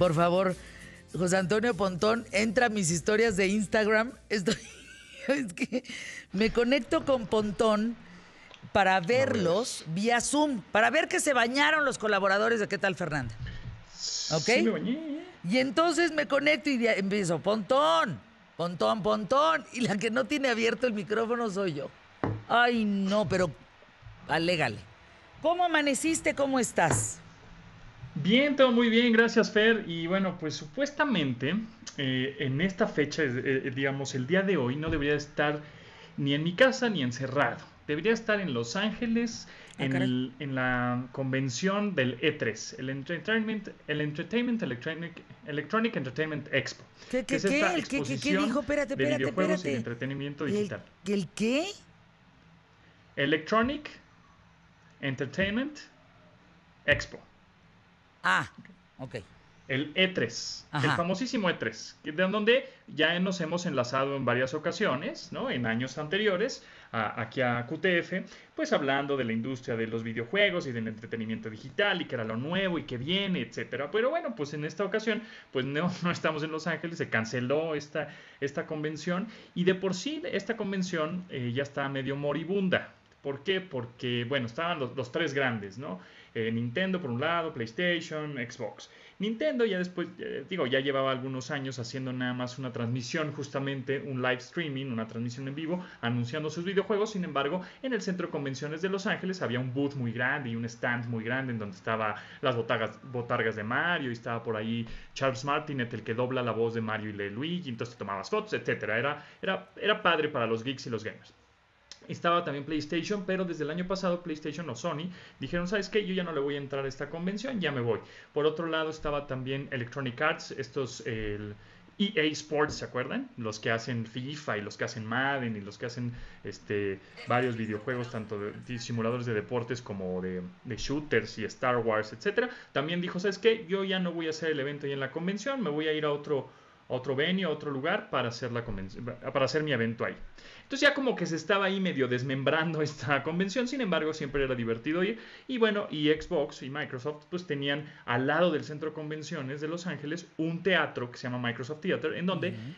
Por favor, José Antonio Pontón, entra a mis historias de Instagram. Es que me conecto con Pontón para No verlos veas. vía Zoom, para ver que se bañaron los colaboradores de ¿Qué tal, Fernanda? ¿Ok? Sí me bañé, ¿eh? Y entonces me conecto y empiezo, Pontón, Pontón, Pontón. Y la que no tiene abierto el micrófono soy yo. Ay, no, pero alégale. ¿Cómo amaneciste? ¿Cómo estás? Bien, todo muy bien, gracias Fer. Y bueno, pues supuestamente en esta fecha, digamos el día de hoy, no debería estar ni en mi casa ni encerrado. Debería estar en Los Ángeles, Ah, caray. en la convención del E3, el Electronic Entertainment Expo, ¿Qué, que qué, es qué? esta ¿El qué dijo? exposición Espérate, de espérate, videojuegos y de espérate. entretenimiento ¿El, digital. el qué? Electronic Entertainment Expo. Ah, ok. El E3, el Ajá. famosísimo E3, de donde ya nos hemos enlazado en varias ocasiones, ¿no? En años anteriores, aquí a QTF, pues hablando de la industria de los videojuegos y del entretenimiento digital y que era lo nuevo y que viene, etcétera. Pero bueno, pues en esta ocasión, pues no, no estamos en Los Ángeles, se canceló esta convención y de por sí esta convención ya está medio moribunda. ¿Por qué? Porque, bueno, estaban los tres grandes, ¿no? Nintendo por un lado, PlayStation, Xbox. Nintendo ya después, digo, ya llevaba algunos años haciendo nada más una transmisión, justamente un live streaming, una transmisión en vivo, anunciando sus videojuegos. Sin embargo, en el centro de convenciones de Los Ángeles había un booth muy grande y un stand muy grande en donde estaban las botargas de Mario y estaba por ahí Charles Martinet, el que dobla la voz de Mario y de Luigi, entonces tomabas fotos, etcétera. Era padre para los geeks y los gamers. Estaba también PlayStation, pero desde el año pasado PlayStation o Sony dijeron, ¿sabes qué? Yo ya no le voy a entrar a esta convención, ya me voy. Por otro lado estaba también Electronic Arts, el EA Sports, ¿se acuerdan? Los que hacen FIFA y los que hacen Madden y los que hacen varios videojuegos, tanto de simuladores de deportes como de shooters y Star Wars, etcétera. También dijo, ¿sabes qué? Yo ya no voy a hacer el evento ahí en la convención, me voy a ir a otro venue, a otro lugar para hacer, para hacer mi evento ahí. Entonces ya como que se estaba ahí medio desmembrando esta convención, sin embargo siempre era divertido ir. Y bueno, y Xbox y Microsoft pues tenían al lado del centro de convenciones de Los Ángeles un teatro que se llama Microsoft Theater, en donde Ujú.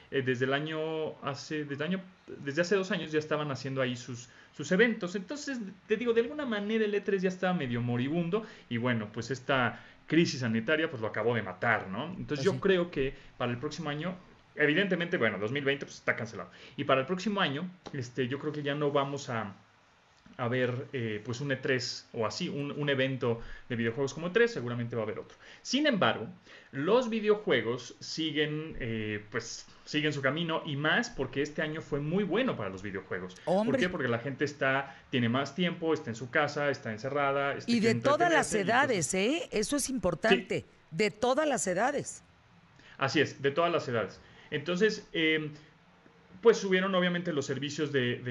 desde hace 2 años ya estaban haciendo ahí sus eventos. Entonces, te digo, de alguna manera el E3 ya estaba medio moribundo y bueno, pues esta crisis sanitaria pues lo acabó de matar, ¿no? Entonces Pues yo sí. creo que para el próximo año, evidentemente, bueno, 2020 pues está cancelado. Y para el próximo año, yo creo que ya no vamos a ver pues un E3 o así, un evento de videojuegos como E3, seguramente va a haber otro. Sin embargo, los videojuegos siguen su camino y más porque este año fue muy bueno para los videojuegos. ¿Por qué? Hombre. Porque la gente tiene más tiempo, está en su casa, está encerrada, Y de quiere todas las entretenerse y entonces, edades, ¿eh? Eso es sí, importante. De todas las edades. así es, de todas las edades. Entonces, pues subieron obviamente los servicios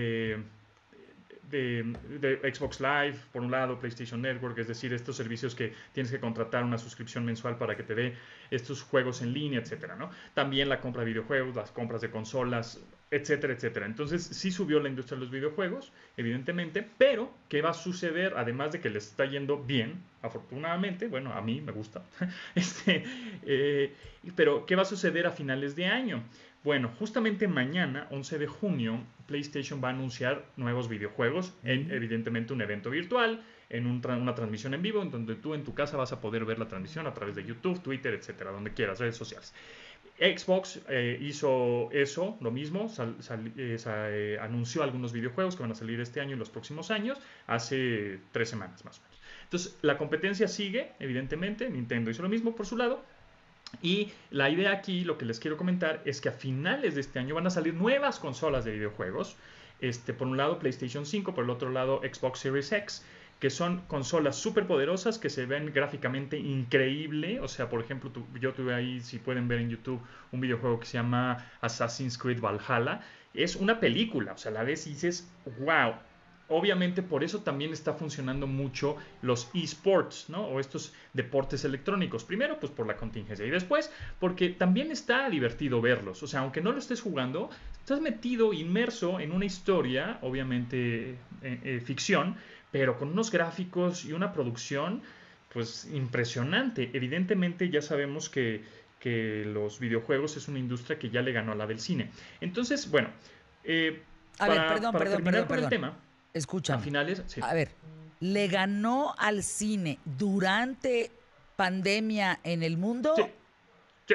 de Xbox Live, por un lado, PlayStation Network, es decir, estos servicios que tienes que contratar una suscripción mensual para que te dé estos juegos en línea, etcétera, ¿no? También la compra de videojuegos, las compras de consolas, etcétera, etcétera. Entonces, sí subió la industria de los videojuegos, evidentemente, pero ¿qué va a suceder? Además de que les está yendo bien, afortunadamente, bueno, a mí me gusta, este, eh, pero ¿qué va a suceder a finales de año? Bueno, justamente mañana, 11 de junio, PlayStation va a anunciar nuevos videojuegos, en Mm. evidentemente un evento virtual, en una transmisión en vivo, en donde tú en tu casa vas a poder ver la transmisión a través de YouTube, Twitter, etcétera, donde quieras, redes sociales. Xbox hizo eso, lo mismo, anunció algunos videojuegos que van a salir este año y los próximos años, hace 3 semanas más o menos. Entonces, la competencia sigue, evidentemente, Nintendo hizo lo mismo por su lado, y la idea aquí, lo que les quiero comentar, es que a finales de este año van a salir nuevas consolas de videojuegos. Por un lado PlayStation 5, por el otro lado Xbox Series X, que son consolas súper poderosas que se ven gráficamente increíble. O sea, por ejemplo, yo tuve ahí, si pueden ver en YouTube, un videojuego que se llama Assassin's Creed Valhalla. Es una película, o sea, la ves y dices, wow. Obviamente por eso también está funcionando mucho los esports, ¿no? O estos deportes electrónicos. Primero, pues por la contingencia. Y después, porque también está divertido verlos. O sea, aunque no lo estés jugando, estás metido, inmerso en una historia, obviamente ficción, pero con unos gráficos y una producción pues impresionante. Evidentemente ya sabemos que los videojuegos es una industria que ya le ganó a la del cine. Entonces, bueno, eh, A ver, para terminar con el perdón. tema, a Escúchame. finales, sí, A ver, ¿le ganó al cine durante pandemia en el sí, mundo? sí,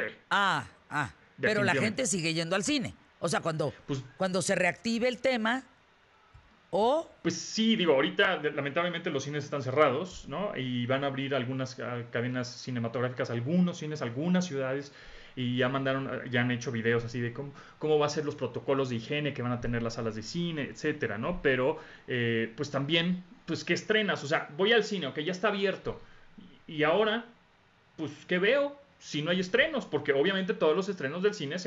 Pero la definitivamente. gente sigue yendo al cine. O sea, Pues cuando se reactive el tema, o... Pues sí, digo, ahorita lamentablemente los cines están cerrados, ¿no? Y van a abrir algunas cadenas cinematográficas, algunos cines, algunas ciudades, y ya mandaron, ya han hecho videos así de cómo va a ser los protocolos de higiene que van a tener las salas de cine, etcétera, ¿no? Pero, pues también, pues, ¿qué estrenas? O sea, voy al cine, ok, ya está abierto, y ahora pues, ¿qué veo? Si no hay estrenos, porque obviamente todos los estrenos del cine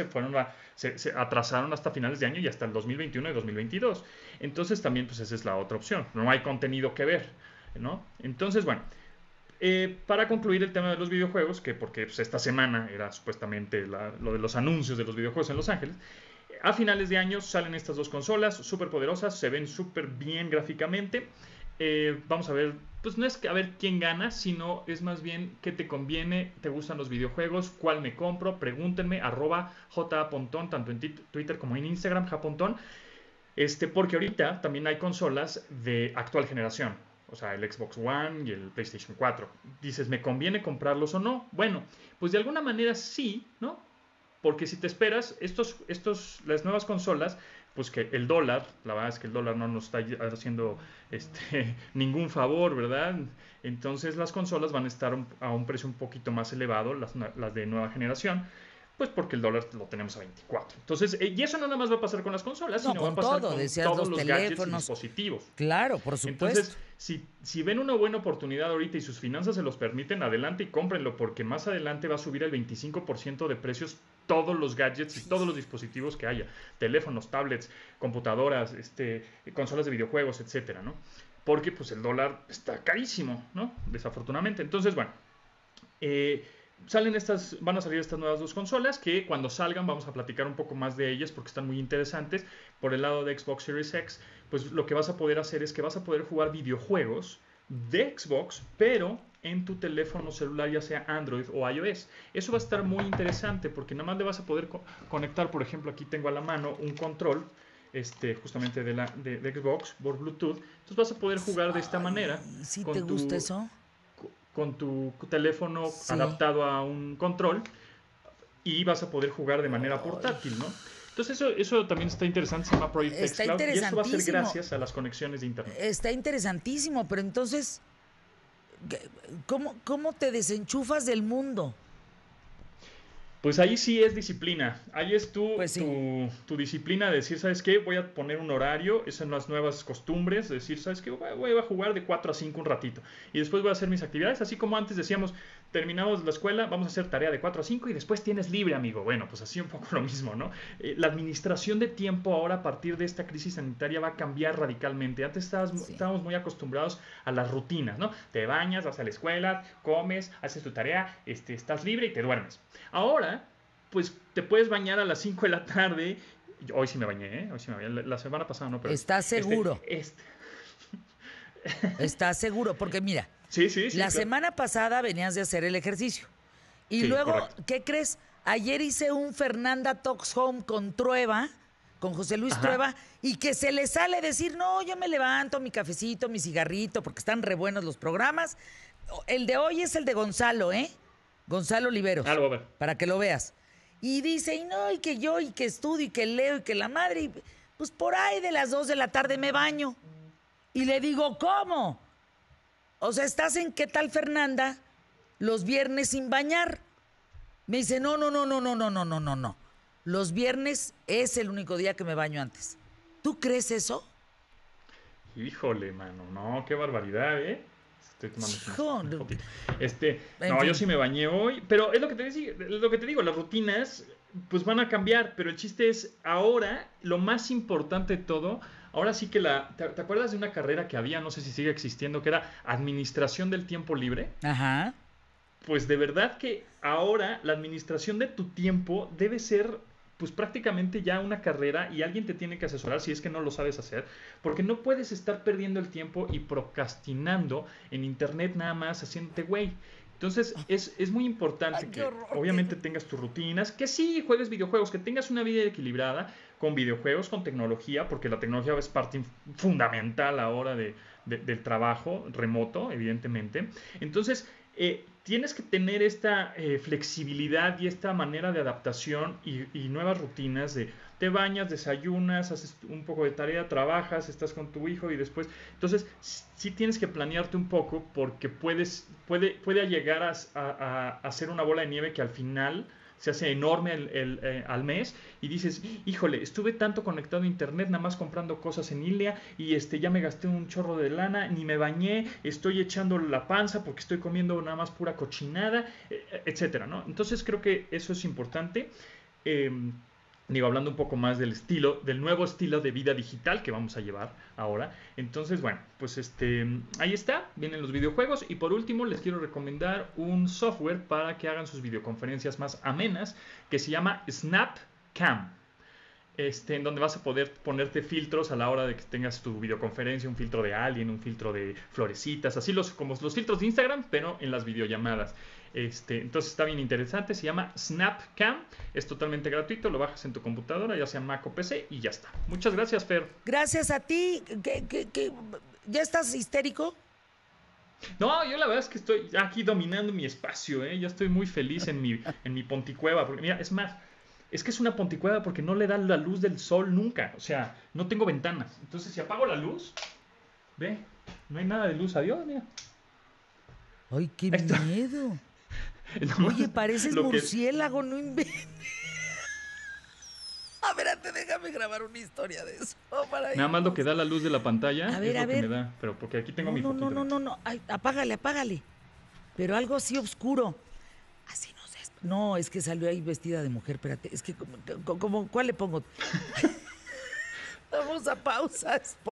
se atrasaron hasta finales de año y hasta el 2021 y 2022. Entonces también, pues esa es la otra opción. No hay contenido que ver, ¿no? Entonces, bueno, para concluir el tema de los videojuegos, que porque pues, esta semana era supuestamente lo de los anuncios de los videojuegos en Los Ángeles, a finales de año salen estas dos consolas súper poderosas, se ven súper bien gráficamente. Vamos a ver, pues no es que a ver quién gana, sino es más bien qué te conviene, te gustan los videojuegos, cuál me compro, pregúntenme, @japontón, tanto en Twitter como en Instagram, japontón, porque ahorita también hay consolas de actual generación, o sea, el Xbox One y el PlayStation 4. Dices, ¿me conviene comprarlos o no? Bueno, pues de alguna manera sí, ¿no? Porque si te esperas, las nuevas consolas, pues que el dólar, la verdad es que el dólar no nos está haciendo ningún favor, ¿verdad? Entonces las consolas van a estar a un precio un poquito más elevado, las de nueva generación, pues porque el dólar lo tenemos a 24. Entonces, y eso no nada más va a pasar con las consolas, No, sino va a con pasar todo, con decías todos los los gadgets y teléfonos. dispositivos. Claro, por Entonces, supuesto. si ven una buena oportunidad ahorita y sus finanzas se los permiten, adelante y cómprenlo, porque más adelante va a subir el 25% de precios todos los gadgets y todos los dispositivos que haya, teléfonos, tablets, computadoras, consolas de videojuegos, etcétera, ¿no? Porque pues el dólar está carísimo, ¿no? Desafortunadamente. Entonces, bueno, eh, van a salir estas nuevas dos consolas que cuando salgan vamos a platicar un poco más de ellas porque están muy interesantes. Por el lado de Xbox Series X, pues lo que vas a poder hacer es que vas a poder jugar videojuegos de Xbox, pero en tu teléfono celular, ya sea Android o iOS. Eso va a estar muy interesante porque nada más le vas a poder conectar, por ejemplo, aquí tengo a la mano un control, justamente de Xbox por Bluetooth. Entonces vas a poder jugar de esta manera Ay, ¿sí te con gusta tu eso? con tu teléfono Sí. adaptado a un control y vas a poder jugar de manera Ay, portátil, ¿no? Entonces eso también está interesante, se llama Project X está Cloud y esto va a ser interesantísimo. gracias a las conexiones de internet. Está interesantísimo, pero entonces, ¿cómo te desenchufas del mundo? Pues ahí sí es disciplina. Ahí es Pues sí. tu disciplina de decir, ¿sabes qué? Voy a poner un horario, esas son las nuevas costumbres, de decir, ¿sabes qué? Voy a jugar de 4 a 5 un ratito. Y después voy a hacer mis actividades, así como antes decíamos, terminamos la escuela, vamos a hacer tarea de 4 a 5 y después tienes libre, amigo. Bueno, pues así un poco lo mismo, ¿no? La administración de tiempo ahora a partir de esta crisis sanitaria va a cambiar radicalmente. Antes Sí. estábamos muy acostumbrados a las rutinas, ¿no? Te bañas, vas a la escuela, comes, haces tu tarea, estás libre y te duermes. Ahora, pues te puedes bañar a las 5 de la tarde. Hoy sí me bañé, ¿eh? Hoy sí me bañé. La semana pasada no, pero ¿Estás este, seguro? este. ¿Estás seguro? Porque mira, Sí, sí, sí, la claro. semana pasada venías de hacer el ejercicio. Y Sí, luego, correcto. ¿qué crees? Ayer hice un Fernanda Talks Home con Trueba, con José Luis Ajá. Trueba, y que se le sale decir, no, yo me levanto, mi cafecito, mi cigarrito, porque están re buenos los programas. El de hoy es el de Gonzalo, ¿eh? Gonzalo Ah, Oliveros, lo voy a ver. para que lo veas. Y dice, y no, y que yo, y que estudio, y que leo, y que la madre, y pues por ahí de las 2 de la tarde me baño. Y le digo, ¿cómo? O sea, ¿estás en qué tal, Fernanda? Los viernes sin bañar. Me dice, no, no, no, no, no, no, no, no, no, no. Los viernes es el único día que me baño antes. ¿Tú crees eso? Híjole, mano. No, qué barbaridad, ¿eh? Estoy tomando aquí Hijo, una fotito. en No, yo fin. sí me bañé hoy. Pero es lo que te digo, las rutinas pues van a cambiar. Pero el chiste es, ahora, lo más importante de todo, ahora sí que ¿te acuerdas de una carrera que había, no sé si sigue existiendo, que era administración del tiempo libre? Ajá. Pues de verdad que ahora la administración de tu tiempo debe ser pues prácticamente ya una carrera y alguien te tiene que asesorar si es que no lo sabes hacer, porque no puedes estar perdiendo el tiempo y procrastinando en internet nada más haciéndote güey. Entonces es muy Ay, importante qué que horror. obviamente tengas tus rutinas, que sí juegues videojuegos, que tengas una vida equilibrada con videojuegos, con tecnología, porque la tecnología es parte fundamental ahora del trabajo remoto, evidentemente. Entonces, tienes que tener esta flexibilidad y esta manera de adaptación y nuevas rutinas de te bañas, desayunas, haces un poco de tarea, trabajas, estás con tu hijo y después... Entonces, sí tienes que planearte un poco porque puede llegar a ser una bola de nieve que al final se hace enorme al mes y dices, híjole, estuve tanto conectado a internet nada más comprando cosas en Ilia y ya me gasté un chorro de lana, ni me bañé, estoy echando la panza porque estoy comiendo nada más pura cochinada, etcétera, ¿no? Entonces creo que eso es importante. Eh, Digo, hablando un poco más del estilo, del nuevo estilo de vida digital que vamos a llevar ahora. Entonces, bueno, pues ahí está, vienen los videojuegos. Y por último, les quiero recomendar un software para que hagan sus videoconferencias más amenas, que se llama SnapCam. En donde vas a poder ponerte filtros a la hora de que tengas tu videoconferencia, un filtro de alien, un filtro de florecitas, así como los filtros de Instagram, pero en las videollamadas. Entonces está bien interesante, se llama SnapCam, es totalmente gratuito, lo bajas en tu computadora, ya sea Mac o PC y ya está. Muchas gracias, Fer. Gracias a ti. ¿Ya estás histérico? No, yo la verdad es que estoy aquí dominando mi espacio, ¿eh? Ya estoy muy feliz en mi ponticueva, porque mira, es más, es que es una ponticueva porque no le da la luz del sol nunca, o sea, no tengo ventanas. Entonces, si apago la luz, ve, no hay nada de luz, adiós, mira. Ay, qué Esto, miedo. nomás Oye, pareces lo que, murciélago, no inventes. A ver, antes déjame grabar una historia de eso para nada más lo irnos. que da la luz de la pantalla A es ver, a lo que me ver. da, pero porque aquí tengo No, mi no, no, foquito. no, no, no. Ay, apágale, apágale. Pero algo así oscuro. Así no sé. No, es que salió ahí vestida de mujer, espérate. Es que, ¿cuál le pongo? Vamos a pausa.